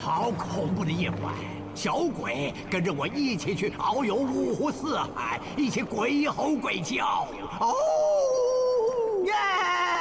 好恐怖的夜晚！小鬼，跟着我一起去遨游五湖四海，一起鬼吼鬼叫！哦耶！